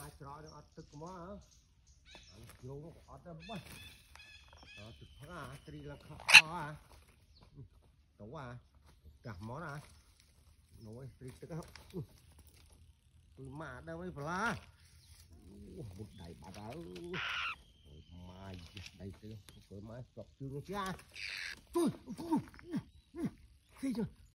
mà trò nó tức quá hả anh vô nó ọt ra bớt đó tức phá tri là khó à đủ à cả món à nồi tri tức không mà đâu ấy là một đầy bà đã mà đầy tiêu rồi mà chọc chưa nghe chưa khi chưa